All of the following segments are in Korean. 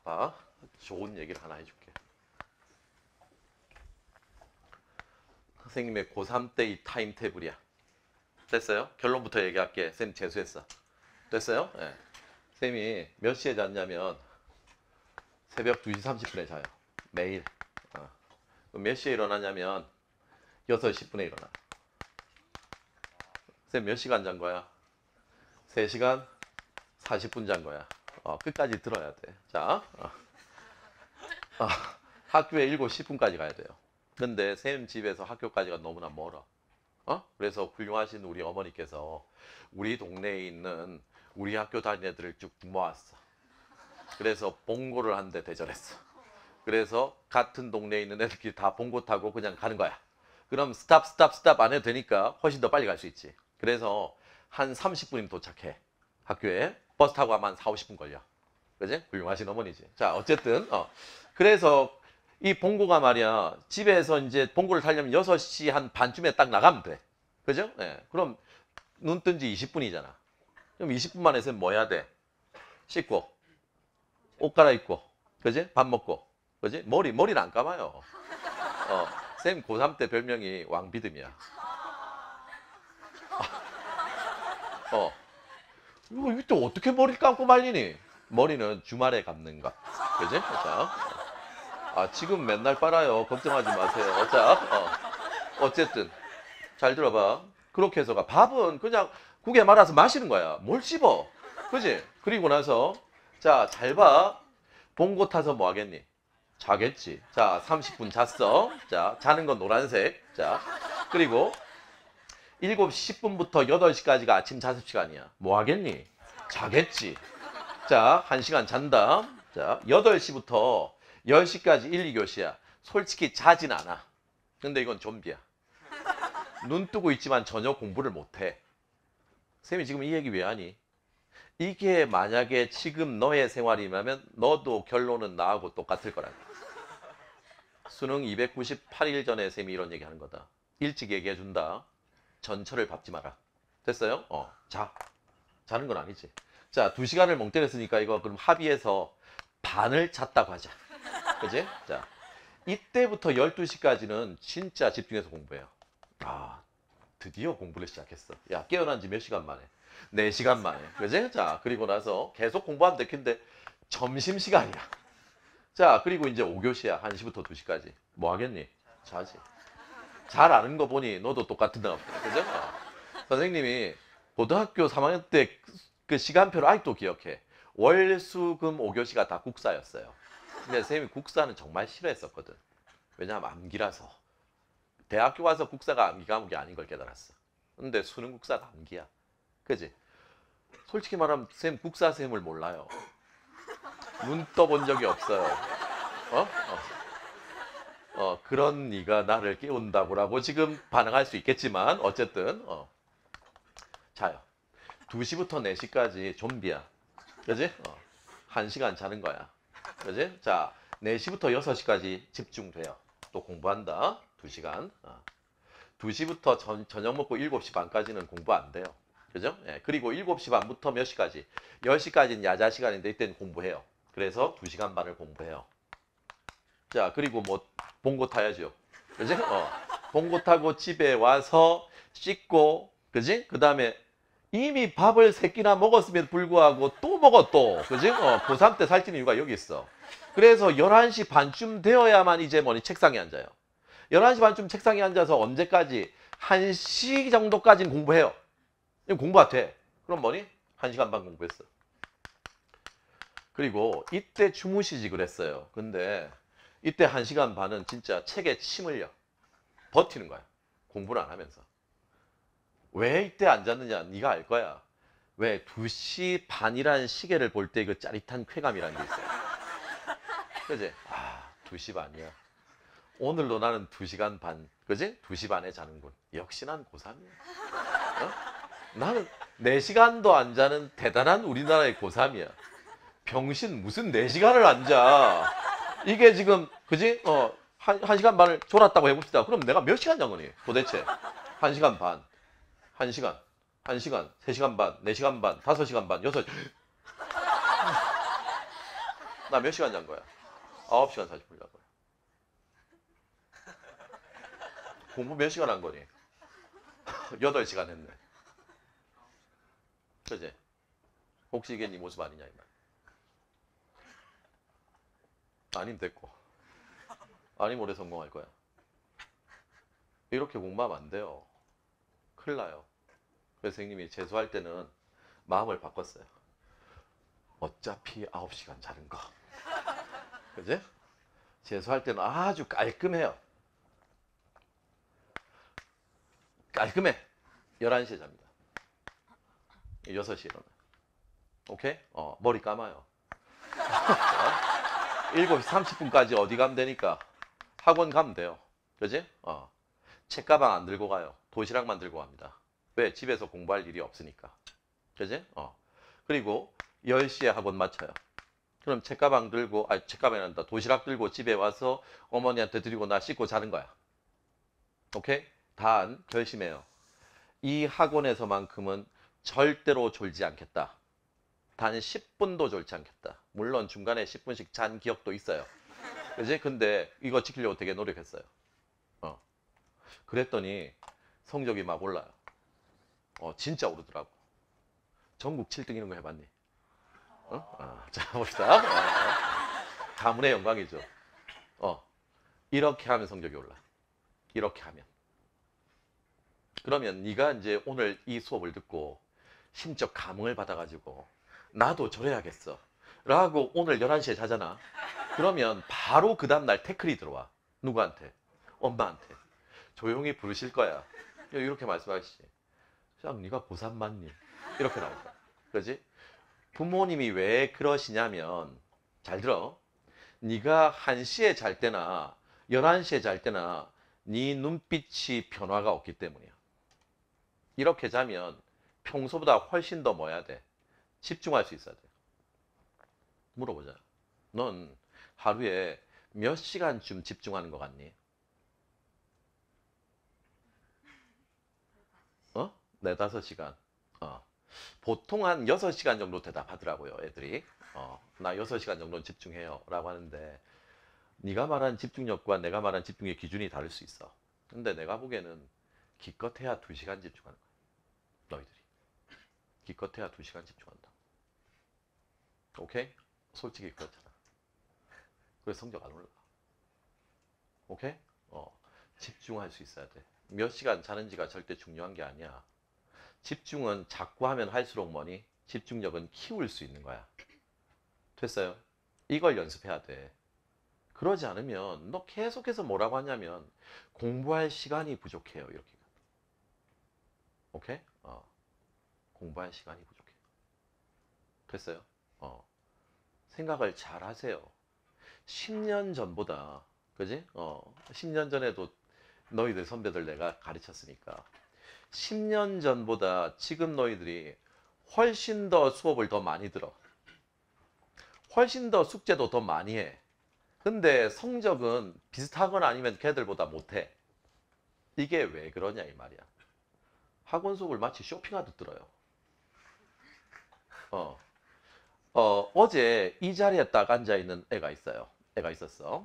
봐. 좋은 얘기를 하나 해줄게. 선생님의 고3 때 이 타임테이블이야. 됐어요? 결론부터 얘기할게. 선생님 재수했어. 됐어요? 네. 선생님이 몇 시에 잤냐면 새벽 2시 30분에 자요. 매일. 그럼 몇 시에 일어나냐면 6시 10분에 일어나. 선생님 몇 시간 잔 거야? 3시간 40분 잔 거야. 끝까지 들어야 돼. 자, 학교에 7시 10분까지 가야 돼요. 근데 쌤 집에서 학교까지가 너무나 멀어. 그래서 훌륭하신 우리 어머니께서 우리 동네에 있는 우리 학교 다니는 애들을 쭉 모았어. 그래서 봉고를 한대 대절했어. 그래서 같은 동네에 있는 애들끼리 다 봉고 타고 그냥 가는 거야. 그럼 스탑 안 해도 되니까 훨씬 더 빨리 갈 수 있지. 그래서 한 30분이면 도착해. 학교에 버스 타고 가면 한 4, 50분 걸려. 그지? 훌륭하신 어머니지. 자, 어쨌든 그래서 이 봉고가 말이야. 집에서 이제 봉고를 타려면 6시 한 반쯤에 딱 나가면 돼. 그죠? 예. 그럼 눈 뜬 지 20분이잖아. 그럼 20분 만에 서 뭐 해야 돼? 씻고 옷 갈아입고 그지? 밥 먹고 그지? 머리는 안 감아요. 쌤 고3 때 별명이 왕비듬이야. 이거 또 어떻게 머리 감고 말리니? 머리는 주말에 감는 것. 그지? 자, 지금 맨날 빨아요. 걱정하지 마세요. 자, 어쨌든 잘 들어봐. 그렇게 해서가 밥은 그냥 국에 말아서 마시는 거야. 뭘 씹어? 그지? 그리고 나서 자, 잘 봐. 봉고 타서 뭐 하겠니? 자겠지. 자, 30분 잤어. 자, 자는 건 노란색. 자, 그리고 7시 10분부터 8시까지가 아침 자습 시간이야. 뭐 하겠니? 자겠지. 자, 1시간 잔다. 자, 8시부터 10시까지 1, 2교시야. 솔직히 자진 않아. 근데 이건 좀비야. 눈 뜨고 있지만 전혀 공부를 못해. 쌤이 지금 이 얘기 왜 하니? 이게 만약에 지금 너의 생활이라면 너도 결론은 나하고 똑같을 거라고. 수능 298일 전에 쌤이 이런 얘기 하는 거다. 일찍 얘기해 준다. 전철을 밟지 마라. 됐어요? 자. 자는 건 아니지. 자, 2시간을 멍 때렸으니까 이거 그럼 합의해서 반을 잤다고 하자. 그지? 자, 이때부터 12시까지는 진짜 집중해서 공부해요. 드디어 공부를 시작했어. 야, 깨어난 지 몇 시간 만에? 4시간 만에. 그지? 자, 그리고 나서 계속 공부하면 되겠는데 점심시간이야. 자, 그리고 이제 5교시야. 1시부터 2시까지. 뭐 하겠니? 자지. 잘 아는 거 보니 너도 똑같은 데 없다. 그죠? 선생님이 고등학교 3학년 때 그 시간표를 아직도 기억해. 월, 수, 금, 5교시가 다 국사였어요. 근데 선생님이 국사는 정말 싫어했었거든. 왜냐하면 암기라서. 대학교 가서 국사가 암기 과목이 아닌 걸 깨달았어. 근데 수능 국사가 암기야. 그지? 솔직히 말하면 쌤 국사 쌤을 몰라요. 눈 떠본 적이 없어요. 그런 네가 나를 깨운다고라고 지금 반응할 수 있겠지만 어쨌든 자요. 2시부터 4시까지 좀비야. 그지? 1시간 자는 거야. 그지? 자, 4시부터 6시까지 집중돼요. 또 공부한다. 2시간. 2시부터 저녁 먹고 7시 반까지는 공부 안 돼요. 그죠? 예, 그리고 7시 반부터 몇 시까지? 10시까지는 야자 시간인데 이때는 공부해요. 그래서 2시간 반을 공부해요. 자, 그리고 뭐 봉고 타야죠. 그지? 봉고 타고 집에 와서 씻고, 그지? 그 다음에 이미 밥을 3끼나 먹었음에도 불구하고 또 먹어 또. 그지? 고3 때 살찌는 이유가 여기 있어. 그래서 11시 반쯤 되어야만 이제 뭐니 책상에 앉아요. 11시 반쯤 책상에 앉아서 언제까지? 1시 정도까지는 공부해요. 공부가 돼. 그럼 뭐니? 1시간 반 공부했어. 그리고 이때 주무시지 그랬어요. 근데 이때 1시간 반은 진짜 책에 침 흘려. 버티는 거야. 공부를 안 하면서. 왜 이때 앉았느냐? 네가 알 거야. 왜? 2시 반이라는 시계를 볼 때 그 짜릿한 쾌감이라는 게 있어요. 그지? 2시 반이야. 오늘도 나는 2시간 반, 그지? 2시 반에 자는군. 역시 난 고3이야. 나는 4시간도 안 자는 대단한 우리나라의 고3이야. 병신 무슨 4시간을 안 자. 이게 지금, 그지? 1시간 반을 졸았다고 해봅시다. 그럼 내가 몇 시간 잔 거니? 도대체. 1시간 반, 1시간, 1시간, 3시간 반, 4시간 반, 5시간 반, 6시간. 나 몇 시간 잔 거야? 9시간 40분 잔 거야. 공부 몇 시간 한 거니? 8시간 했네. 그지? 혹시 이게 네 모습 아니냐 이 말. 아니면 됐고. 아니면 오래 성공할 거야. 이렇게 공부하면 안 돼요. 큰일 나요. 그래서 선생님이 재수할 때는 마음을 바꿨어요. 어차피 9시간 자는 거. 그지? 재수할 때는 아주 깔끔해요. 깔끔해. 11시에 잡니다. 6시에 일어나요. 오케이? 머리 감아요. 7시 30분까지 어디 가면 되니까 학원 가면 돼요. 그지? 책가방 안 들고 가요. 도시락만 들고 갑니다. 왜? 집에서 공부할 일이 없으니까. 그지? 그리고 10시에 학원 마쳐요. 그럼 책가방 들고, 책가방이 아니라 도시락 들고 집에 와서 어머니한테 드리고 나 씻고 자는 거야. 오케이? 단, 결심해요. 이 학원에서만큼은 절대로 졸지 않겠다. 단 10분도 졸지 않겠다. 물론 중간에 10분씩 잔 기억도 있어요. 그지? 근데 이거 지키려고 되게 노력했어요. 그랬더니 성적이 막 올라요. 진짜 오르더라고. 전국 7등 이런 거 해봤니? 자, 봅시다. 가문의 영광이죠. 이렇게 하면 성적이 올라. 이렇게 하면. 그러면 네가 이제 오늘 이 수업을 듣고 심적 감흥을 받아가지고 나도 저래야겠어 라고 오늘 11시에 자잖아. 그러면 바로 그 다음날 태클이 들어와. 누구한테? 엄마한테. 조용히 부르실 거야. 이렇게 말씀하시지. 그냥 네가 고3 맞니? 이렇게 나올 거야. 그렇지? 부모님이 왜 그러시냐면, 잘 들어. 네가 1시에 잘 때나 11시에 잘 때나 네 눈빛이 변화가 없기 때문이야. 이렇게 자면 평소보다 훨씬 더 뭐 해야 돼? 집중할 수 있어야 돼. 물어보자. 넌 하루에 몇 시간쯤 집중하는 것 같니? 4-5시간. 보통 한 6시간 정도 대답하더라고요, 애들이. 나 6시간 정도는 집중해요 라고 하는데, 네가 말한 집중력과 내가 말한 집중의 기준이 다를 수 있어. 근데 내가 보기에는 기껏해야 2시간 집중하는 거야. 너희들이. 기껏해야 2시간 집중한다. 오케이? 솔직히 그렇잖아. 그래서 성적 안 올라. 오케이? 집중할 수 있어야 돼. 몇 시간 자는지가 절대 중요한 게 아니야. 집중은 자꾸 하면 할수록 뭐니? 집중력은 키울 수 있는 거야. 됐어요? 이걸 연습해야 돼. 그러지 않으면 너 계속해서 뭐라고 하냐면 공부할 시간이 부족해요. 이렇게. 오케이? 공부할 시간이 부족해. 됐어요? 생각을 잘 하세요. 10년 전보다, 그지? 10년 전에도 너희들 선배들 내가 가르쳤으니까 10년 전보다 지금 너희들이 훨씬 더 수업을 더 많이 들어. 훨씬 더 숙제도 더 많이 해. 근데 성적은 비슷하거나 아니면 걔들보다 못해. 이게 왜 그러냐 이 말이야. 학원 수업을 마치 쇼핑하듯 들어요. 어제 이 자리에 딱 앉아있는 애가 있어요. 애가 있었어.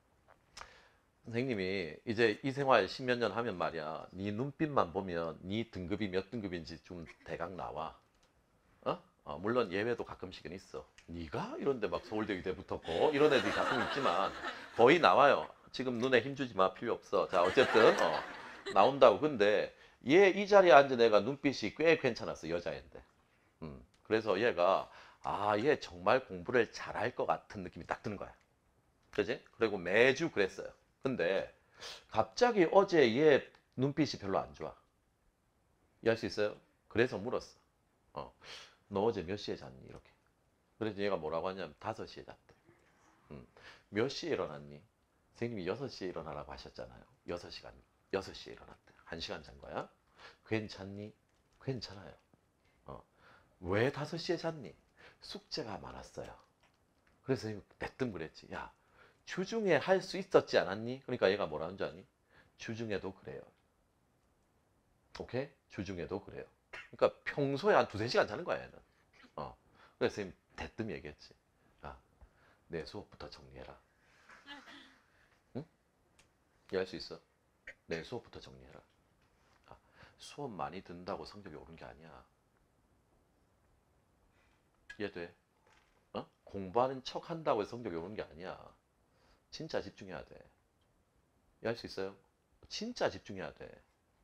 선생님이 이제 이 생활 10몇 년 하면 말이야. 네 눈빛만 보면 네 등급이 몇 등급인지 좀 대강 나와. 물론 예외도 가끔씩은 있어. 네가? 이런데 막 서울대 의대 붙었고 이런 애들이 가끔 있지만 거의 나와요. 지금 눈에 힘주지 마. 필요 없어. 자 어쨌든 나온다고. 근데 얘 이 자리에 앉은 애가 눈빛이 꽤 괜찮았어. 여자애인데. 그래서 얘가 얘 정말 공부를 잘할 것 같은 느낌이 딱 드는 거야. 그지? 그리고 매주 그랬어요. 근데 갑자기 어제 얘 눈빛이 별로 안 좋아. 이해할 수 있어요? 그래서 물었어. 너 어제 몇 시에 잤니? 이렇게. 그래서 얘가 뭐라고 하냐면 5시에 잤대. 몇 시에 일어났니? 선생님이 6시에 일어나라고 하셨잖아요. 6시에 일어났대. 1시간 잔 거야. 괜찮니? 괜찮아요. 왜 5시에 잤니? 숙제가 많았어요. 그래서 대뜸 그랬지. 야, 주중에 할 수 있었지 않았니? 그러니까 얘가 뭐라는 줄 아니? 주중에도 그래요. 오케이? 주중에도 그래요. 그러니까 평소에 한 2-3시간 자는 거야, 얘는. 그래서 선생님 대뜸 얘기했지. 야, 내 수업부터 정리해라. 응? 이해할 수 있어? 내 수업부터 정리해라. 아, 수업 많이 듣는다고 성적이 오른 게 아니야. 이해돼? 어? 공부하는 척 한다고 해서 성적이 오른 게 아니야. 진짜 집중해야 돼. 이해할 수 있어요? 진짜 집중해야 돼.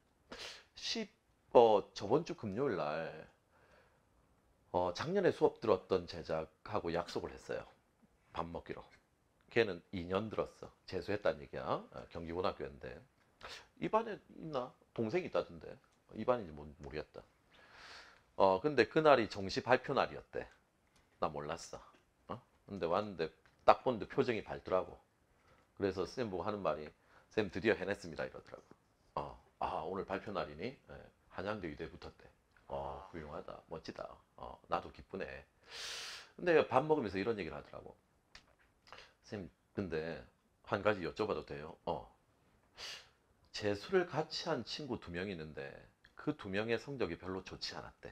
저번 주 금요일 날 작년에 수업 들었던 제작하고 약속을 했어요. 밥 먹기로. 걔는 2년 들었어. 재수했다는 얘기야. 경기고등학교인데. 입안에 있나? 동생이 있다던데. 입안인지 모르겠다. 근데 그날이 정시 발표 날이었대. 나 몰랐어. 근데 왔는데 딱 보는데 표정이 밝더라고. 그래서 쌤 보고 하는 말이 쌤 드디어 해냈습니다 이러더라고. 오늘 발표 날이니? 네. 한양대 의대 붙었대. 훌륭하다. 멋지다. 나도 기쁘네. 근데 밥 먹으면서 이런 얘기를 하더라고. 쌤, 근데 한 가지 여쭤봐도 돼요? 재수를 같이 한 친구 2명 있는데 그 2명의 성적이 별로 좋지 않았대.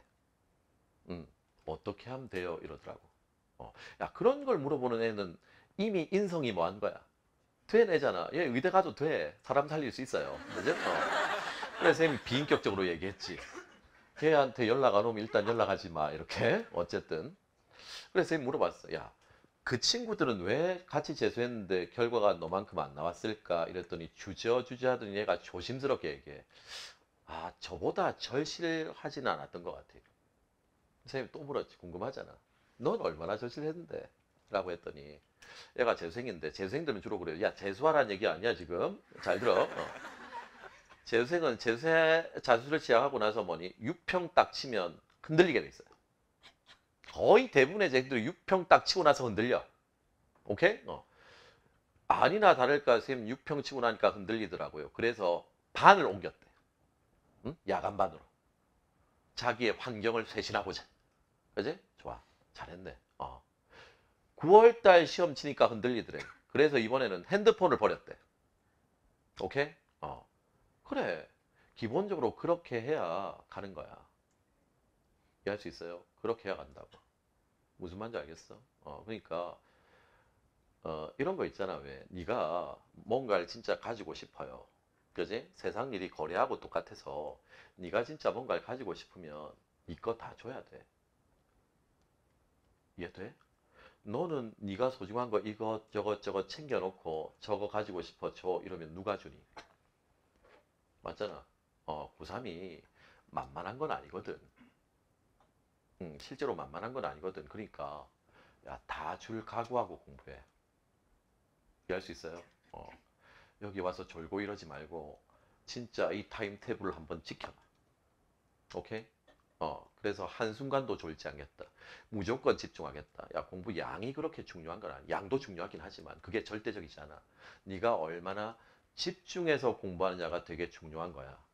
어떻게 하면 돼요? 이러더라고. 야, 그런 걸 물어보는 애는 이미 인성이 뭐한 거야? 된 애잖아. 얘 의대 가도 돼. 사람 살릴 수 있어요. 그죠? 그래서 쌤이 비인격적으로 얘기했지. 걔한테 연락 안 오면 일단 연락하지 마. 이렇게. 어쨌든. 그래서 쌤이 물어봤어. 야, 그 친구들은 왜 같이 재수했는데 결과가 너만큼 안 나왔을까? 이랬더니 주저하더니 얘가 조심스럽게 얘기해. 저보다 절실하지는 않았던 것 같아요. 선생님이 또 물었지. 궁금하잖아. 넌 얼마나 절실했는데? 라고 했더니 얘가 재수생인데 재수생들은 주로 그래요. 야, 재수하라는 얘기 아니야 지금. 잘 들어. 재수생은 자수를 시작하고 나서 뭐니 6평 딱 치면 흔들리게 돼 있어요. 거의 대부분의 재수생들이 6평 딱 치고 나서 흔들려. 오케이? 아니나 다를까 쌤 6평 치고 나니까 흔들리더라고요. 그래서 반을 옮겼대. 응? 야간반으로. 자기의 환경을 쇄신하고자. 그지? 좋아. 잘했네. 9월달 시험 치니까 흔들리더래. 그래서 이번에는 핸드폰을 버렸대. 오케이? 그래. 기본적으로 그렇게 해야 가는 거야. 이해할 수 있어요? 그렇게 해야 간다고. 무슨 말인지 알겠어? 그러니까 이런 거 있잖아. 왜? 네가 뭔가를 진짜 가지고 싶어요. 그지? 세상 일이 거래하고 똑같아서 네가 진짜 뭔가를 가지고 싶으면 네 거 다 줘야 돼. 이해돼? 너는 네가 소중한 거 이것저것 챙겨놓고 저거 가지고 싶어 줘 이러면 누가 주니? 맞잖아. 고3이 만만한 건 아니거든. 실제로 만만한 건 아니거든. 그러니까 야, 다 줄 각오하고 공부해. 이해할 수 있어요? 여기 와서 졸고 이러지 말고 진짜 이 타임테이블을 한번 지켜봐. 오케이? 그래서 한순간도 졸지 않겠다. 무조건 집중하겠다. 야, 공부 양이 그렇게 중요한 건 아니야. 양도 중요하긴 하지만 그게 절대적이지 않아. 네가 얼마나 집중해서 공부하느냐가 되게 중요한 거야.